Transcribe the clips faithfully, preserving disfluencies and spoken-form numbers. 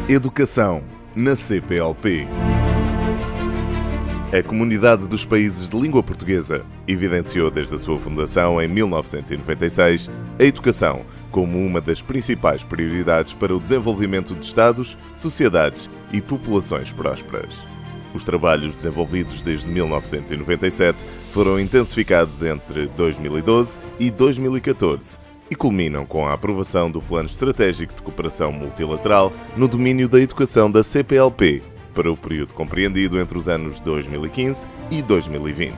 Educação na C P L P. A Comunidade dos Países de Língua Portuguesa evidenciou desde a sua fundação em mil novecentos e noventa e seis a educação como uma das principais prioridades para o desenvolvimento de Estados, sociedades e populações prósperas. Os trabalhos desenvolvidos desde mil novecentos e noventa e sete foram intensificados entre dois mil e doze e dois mil e catorze e culminam com a aprovação do Plano Estratégico de Cooperação Multilateral no domínio da educação da C P L P, para o período compreendido entre os anos dois mil e quinze e dois mil e vinte.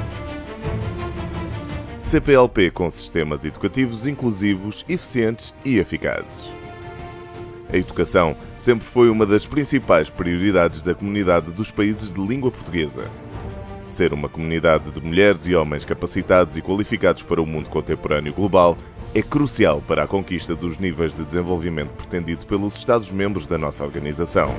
C P L P com sistemas educativos inclusivos, eficientes e eficazes. A educação sempre foi uma das principais prioridades da comunidade dos países de língua portuguesa. Ser uma comunidade de mulheres e homens capacitados e qualificados para o mundo contemporâneo global é crucial para a conquista dos níveis de desenvolvimento pretendido pelos Estados-membros da nossa organização.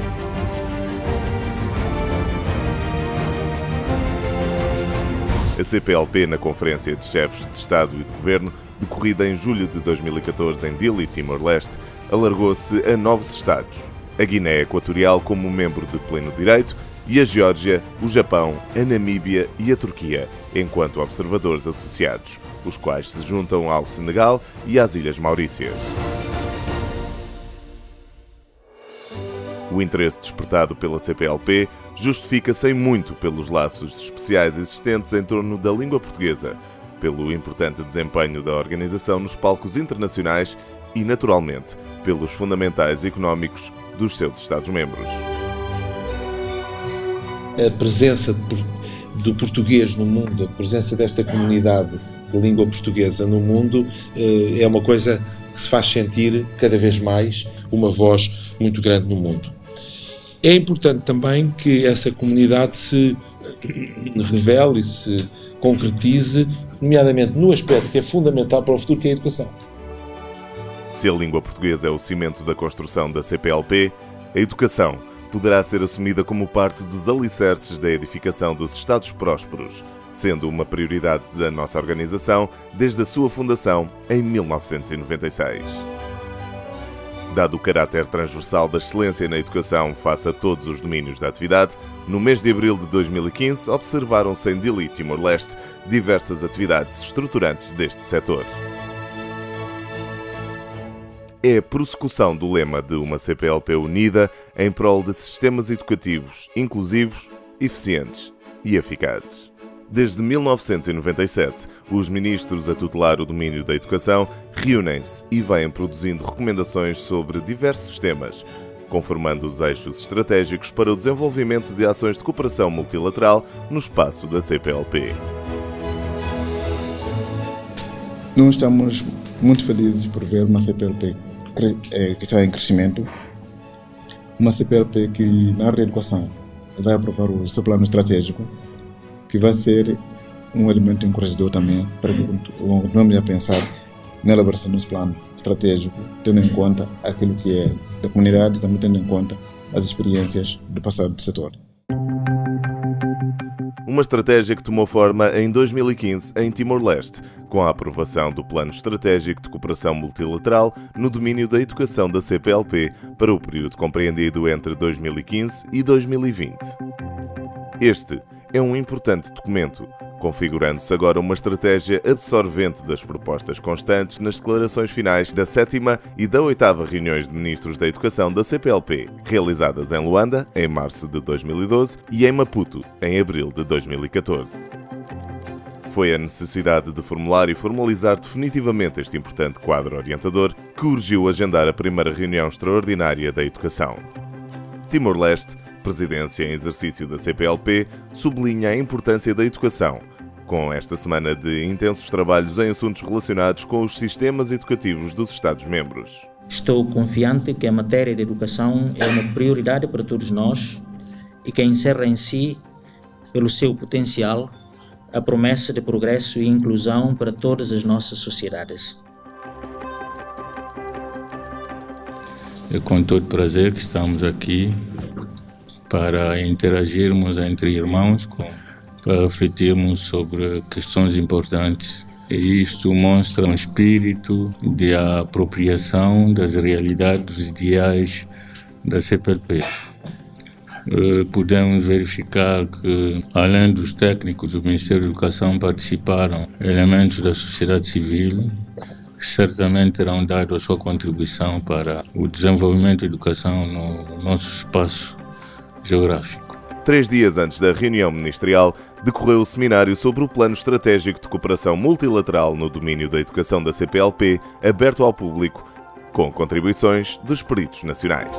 A C P L P, na Conferência de Chefes de Estado e de Governo, decorrida em julho de dois mil e catorze em Dili, Timor-Leste, alargou-se a novos Estados: a Guiné Equatorial como membro de pleno direito e a Geórgia, o Japão, a Namíbia e a Turquia, enquanto observadores associados, os quais se juntam ao Senegal e às Ilhas Maurícias. O interesse despertado pela C P L P justifica-se em muito pelos laços especiais existentes em torno da língua portuguesa, pelo importante desempenho da organização nos palcos internacionais e, naturalmente, pelos fundamentais económicos dos seus Estados-membros. A presença do português no mundo, a presença desta comunidade de língua portuguesa no mundo é uma coisa que se faz sentir cada vez mais, uma voz muito grande no mundo. É importante também que essa comunidade se revele e se concretize, nomeadamente no aspecto que é fundamental para o futuro, que é a educação. Se a língua portuguesa é o cimento da construção da C P L P, a educação poderá ser assumida como parte dos alicerces da edificação dos Estados prósperos, sendo uma prioridade da nossa organização desde a sua fundação em mil novecentos e noventa e seis. Dado o caráter transversal da excelência na educação face a todos os domínios da atividade, no mês de abril de dois mil e quinze observaram-se em Dili, Timor-Leste, diversas atividades estruturantes deste setor. É a prossecução do lema de uma C P L P unida em prol de sistemas educativos inclusivos, eficientes e eficazes. Desde mil novecentos e noventa e sete, os ministros a tutelar o domínio da educação reúnem-se e vêm produzindo recomendações sobre diversos temas, conformando os eixos estratégicos para o desenvolvimento de ações de cooperação multilateral no espaço da C P L P. Nós estamos muito felizes por ver uma C P L P que está em crescimento, uma C P L P que na área da educação vai aprovar o seu plano estratégico, que vai ser um elemento encorajador também para que continuemos a pensar na elaboração desse plano estratégico, tendo em conta aquilo que é da comunidade e também tendo em conta as experiências do passado do setor. Uma estratégia que tomou forma em dois mil e quinze em Timor-Leste, com a aprovação do Plano Estratégico de Cooperação Multilateral no domínio da educação da C P L P para o período compreendido entre dois mil e quinze e dois mil e vinte. Este é um importante documento, configurando-se agora uma estratégia absorvente das propostas constantes nas declarações finais da sétima e da oitava reuniões de ministros da Educação da C P L P, realizadas em Luanda, em março de dois mil e doze, e em Maputo, em abril de dois mil e catorze. Foi a necessidade de formular e formalizar definitivamente este importante quadro orientador que urgiu agendar a primeira reunião extraordinária da educação. Timor-Leste, presidência em exercício da C P L P, sublinha a importância da educação, com esta semana de intensos trabalhos em assuntos relacionados com os sistemas educativos dos Estados-membros. Estou confiante que a matéria de educação é uma prioridade para todos nós e que encerra em si, pelo seu potencial, a promessa de progresso e inclusão para todas as nossas sociedades. É com todo prazer que estamos aqui para interagirmos entre irmãos, com, para refletirmos sobre questões importantes. E isto mostra um espírito de apropriação das realidades, dos ideais da C P L P. Podemos verificar que, além dos técnicos do Ministério da Educação, participaram elementos da sociedade civil, que certamente terão dado a sua contribuição para o desenvolvimento da educação no nosso espaço geográfico. Três dias antes da reunião ministerial, decorreu o seminário sobre o Plano Estratégico de Cooperação Multilateral no domínio da educação da C P L P, aberto ao público, com contribuições dos peritos nacionais.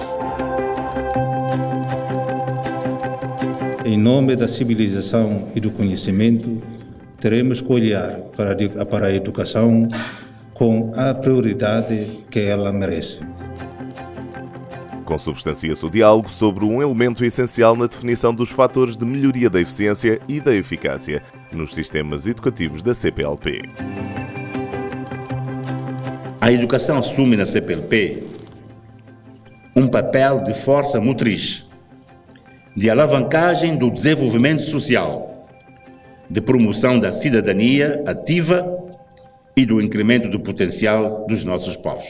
Em nome da civilização e do conhecimento, teremos que olhar para, para a educação com a prioridade que ela merece. Consubstancia-se o diálogo sobre um elemento essencial na definição dos fatores de melhoria da eficiência e da eficácia nos sistemas educativos da C P L P. A educação assume na C P L P um papel de força motriz, de alavancagem do desenvolvimento social, de promoção da cidadania ativa e do incremento do potencial dos nossos povos.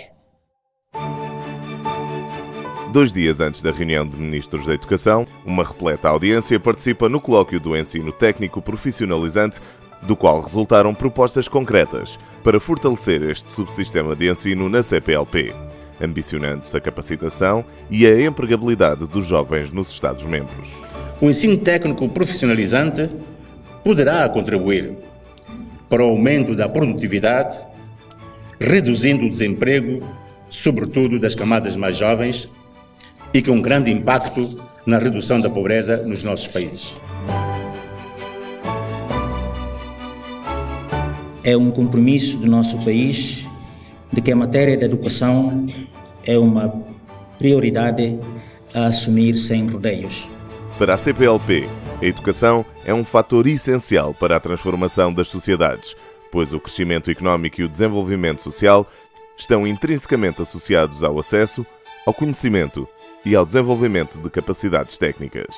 Dois dias antes da reunião de ministros da Educação, uma repleta audiência participa no colóquio do ensino técnico profissionalizante, do qual resultaram propostas concretas para fortalecer este subsistema de ensino na C P L P, ambicionando-se a capacitação e a empregabilidade dos jovens nos Estados-membros. O ensino técnico profissionalizante poderá contribuir para o aumento da produtividade, reduzindo o desemprego, sobretudo das camadas mais jovens, e com grande impacto na redução da pobreza nos nossos países. É um compromisso do nosso país de que a matéria da educação é uma prioridade a assumir sem rodeios. Para a C P L P, a educação é um fator essencial para a transformação das sociedades, pois o crescimento económico e o desenvolvimento social estão intrinsecamente associados ao acesso, ao conhecimento e ao desenvolvimento de capacidades técnicas.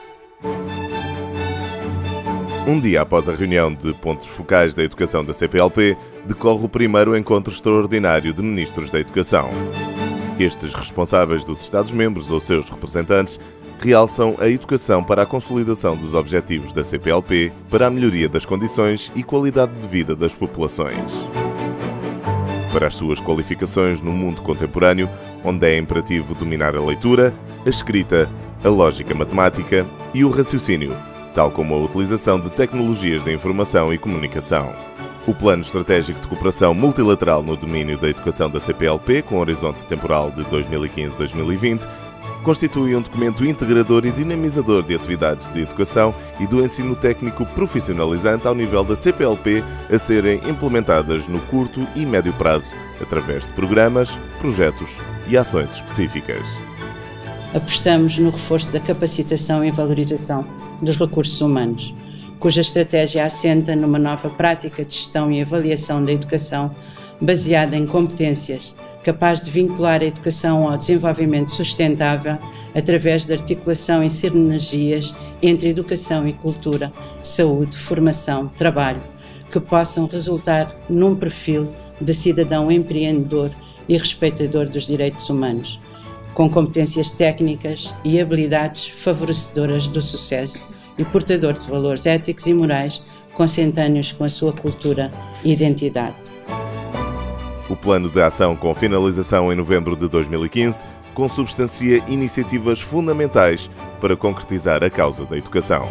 Um dia após a reunião de pontos focais da educação da C P L P, decorre o primeiro encontro extraordinário de ministros da Educação. Estes responsáveis dos Estados-membros ou seus representantes realçam a educação para a consolidação dos objetivos da C P L P para a melhoria das condições e qualidade de vida das populações. Para as suas qualificações no mundo contemporâneo, onde é imperativo dominar a leitura, a escrita, a lógica matemática e o raciocínio, tal como a utilização de tecnologias de informação e comunicação. O Plano Estratégico de Cooperação Multilateral no domínio da educação da C P L P, com horizonte temporal de dois mil e quinze a dois mil e vinte, constitui um documento integrador e dinamizador de atividades de educação e do ensino técnico profissionalizante ao nível da C P L P a serem implementadas no curto e médio prazo, através de programas, projetos e ações específicas. Apostamos no reforço da capacitação e valorização dos recursos humanos, cuja estratégia assenta numa nova prática de gestão e avaliação da educação baseada em competências, capaz de vincular a educação ao desenvolvimento sustentável através da articulação e sinergias entre educação e cultura, saúde, formação, trabalho, que possam resultar num perfil de cidadão empreendedor e respeitador dos direitos humanos, com competências técnicas e habilidades favorecedoras do sucesso e portador de valores éticos e morais consentâneos com a sua cultura e identidade. O plano de ação, com finalização em novembro de dois mil e quinze, consubstancia iniciativas fundamentais para concretizar a causa da educação.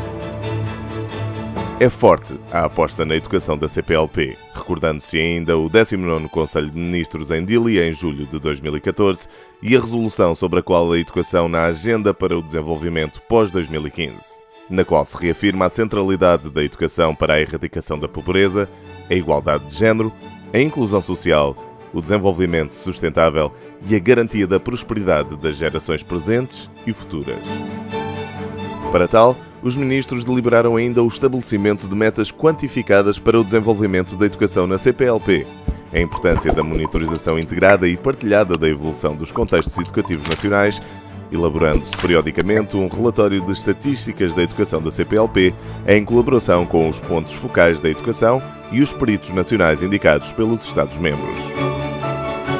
É forte a aposta na educação da C P L P, recordando-se ainda o décimo nono Conselho de Ministros em Dili, em julho de dois mil e catorze, e a resolução sobre a qual a educação na Agenda para o Desenvolvimento pós dois mil e quinze, na qual se reafirma a centralidade da educação para a erradicação da pobreza, a igualdade de género, a inclusão social, o desenvolvimento sustentável e a garantia da prosperidade das gerações presentes e futuras. Para tal, os ministros deliberaram ainda o estabelecimento de metas quantificadas para o desenvolvimento da educação na C P L P, a importância da monitorização integrada e partilhada da evolução dos contextos educativos nacionais, elaborando-se periodicamente um relatório de estatísticas da educação da C P L P, em colaboração com os pontos focais da educação e os peritos nacionais indicados pelos Estados-membros.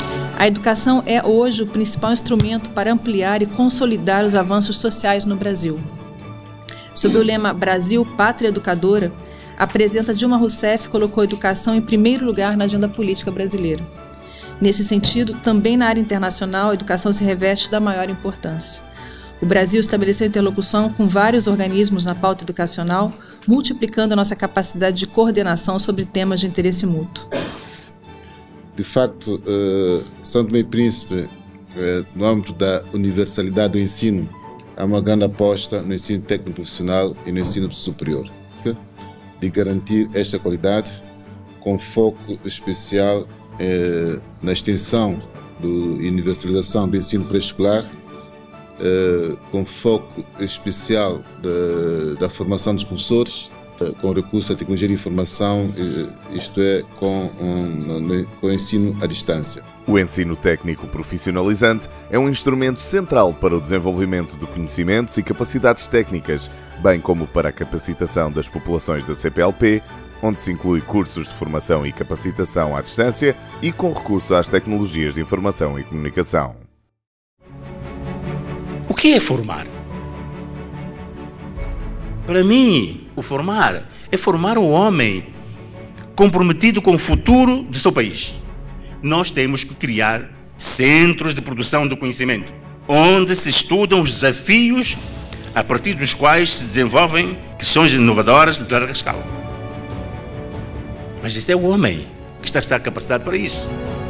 A educação é hoje o principal instrumento para ampliar e consolidar os avanços sociais no Brasil. Sob o lema Brasil, Pátria Educadora, a presidenta Dilma Rousseff colocou a educação em primeiro lugar na agenda política brasileira. Nesse sentido, também na área internacional, a educação se reveste da maior importância. O Brasil estabeleceu interlocução com vários organismos na pauta educacional, multiplicando a nossa capacidade de coordenação sobre temas de interesse mútuo. De facto, uh, São Tomé e Príncipe, uh, no âmbito da universalidade do ensino, há uma grande aposta no ensino técnico profissional e no ensino superior, okay? De garantir esta qualidade com foco especial uh, na extensão do, e universalização do ensino pré-escolar, uh, com foco especial de, da formação dos professores, com recurso à tecnologia de informação, isto é, com, um, com o ensino à distância. O ensino técnico profissionalizante é um instrumento central para o desenvolvimento de conhecimentos e capacidades técnicas, bem como para a capacitação das populações da C P L P, onde se inclui cursos de formação e capacitação à distância e com recurso às tecnologias de informação e comunicação. O que é formar? Para mim, o formar é formar o homem comprometido com o futuro do seu país. Nós temos que criar centros de produção do conhecimento, onde se estudam os desafios a partir dos quais se desenvolvem questões inovadoras de larga escala. Mas esse é o homem que está a estar capacitado para isso.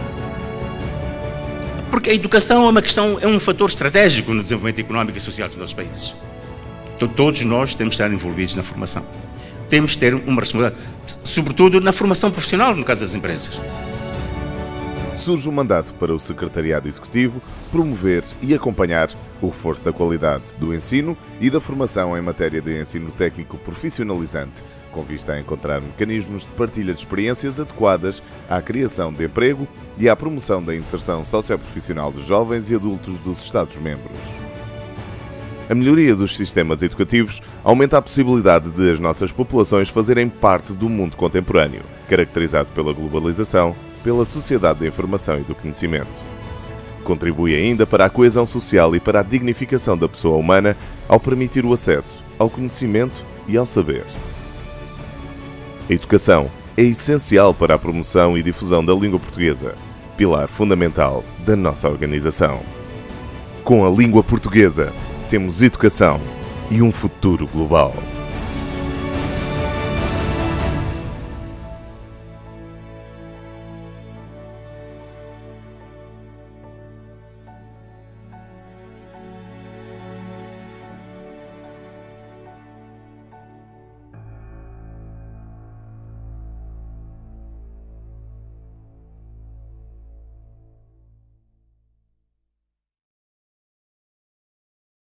Porque a educação é uma questão, é um fator estratégico no desenvolvimento económico e social dos nossos países. Então, todos nós temos que estar envolvidos na formação. Temos que ter uma responsabilidade, sobretudo na formação profissional, no caso das empresas. Surge o mandato para o Secretariado Executivo promover e acompanhar o reforço da qualidade do ensino e da formação em matéria de ensino técnico profissionalizante, com vista a encontrar mecanismos de partilha de experiências adequadas à criação de emprego e à promoção da inserção socioprofissional de jovens e adultos dos Estados-membros. A melhoria dos sistemas educativos aumenta a possibilidade de as nossas populações fazerem parte do mundo contemporâneo, caracterizado pela globalização, pela sociedade da informação e do conhecimento. Contribui ainda para a coesão social e para a dignificação da pessoa humana ao permitir o acesso ao conhecimento e ao saber. A educação é essencial para a promoção e difusão da língua portuguesa, pilar fundamental da nossa organização. Com a língua portuguesa, temos educação e um futuro global.